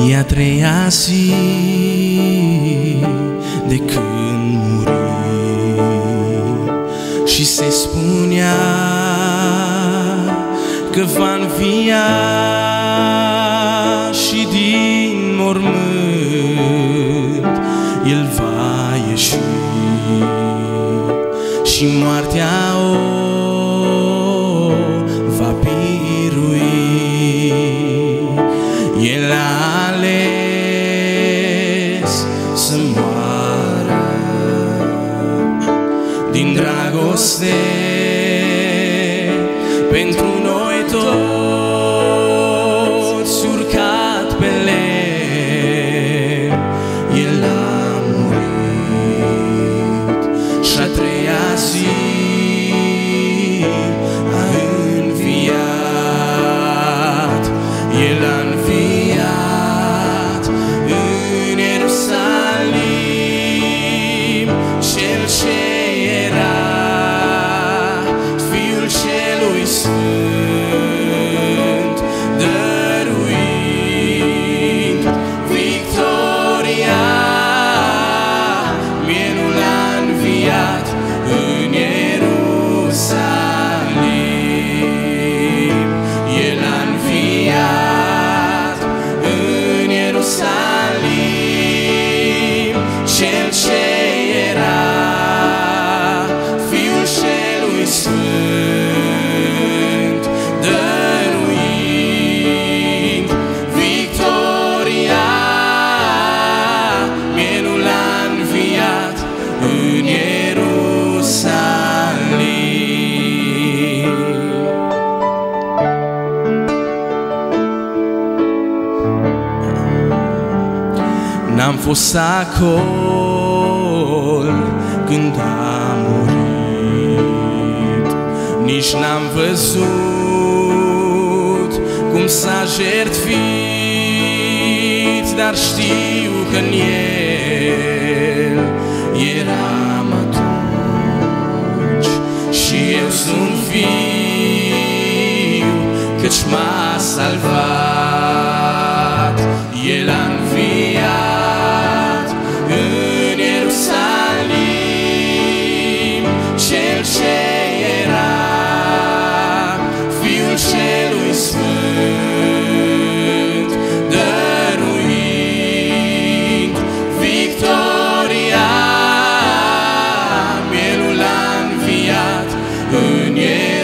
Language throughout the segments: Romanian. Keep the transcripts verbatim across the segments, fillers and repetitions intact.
E a treia zi de când muri și se spunea că va învia și din mormânt El va ieși și moartea o va birui. El a ales să moară din dragoste pentru noi toți, urcat pe lemn. El a murit și a treia zi a înviat. El a înviat în Ierusalim, Cel ce era Fiul Celui Sfânt, dăruind victoria. Mielul a înviat în Ierusalim. El a înviat în Ierusalim, Cel ce era Fiul Celui Sfânt, dăruind victoria. Mielul a înviat în Ierusalim. N-am fost acolo când a murit, nici n-am văzut cum s-a jertfit, dar știu că în El eram atunci și eu sunt viu, căci m-a salvat. El a înviat în Ierusalim, Cel ce era Fiul Celui Sfânt, dăruind victoria. Mielul a înviat în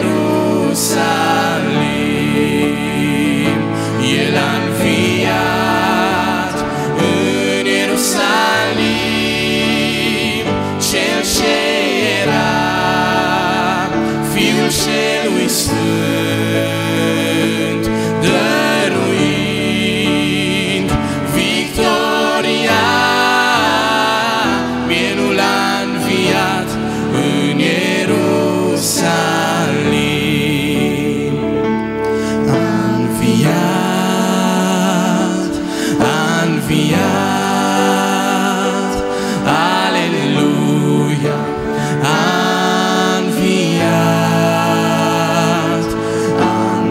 Ierusalim. El a înviat în Ierusalim, Cel ce era Fiul Celui Sfânt, dăruind victoria. Mielul a înviat în Ierusalim. A înviat, a înviat, aleluia. A înviat, a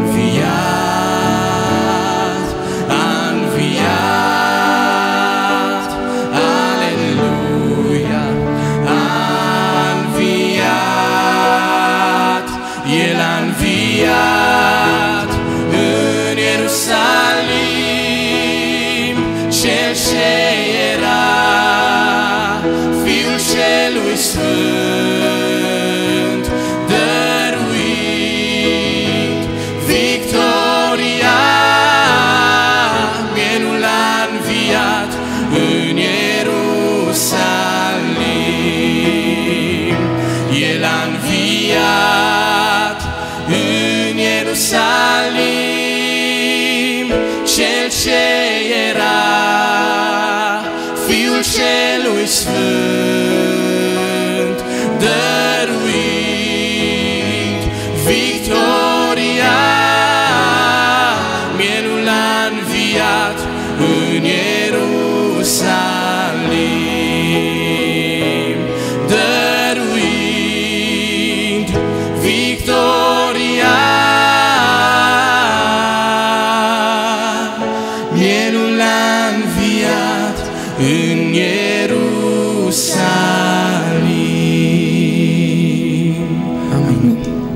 înviat, a înviat, aleluia. A înviat, El a înviat în Ierusalim, Cel ce era Fiul Celui Sfânt, dăruind victoria. Mielul a înviat în Ierusalim. El a înviat în Ierusalim, Cel ce era Fiul Celui Sfânt, dăruind victoria. Mielul a înviat în Ierusalim, dăruind victoria. Mielul a în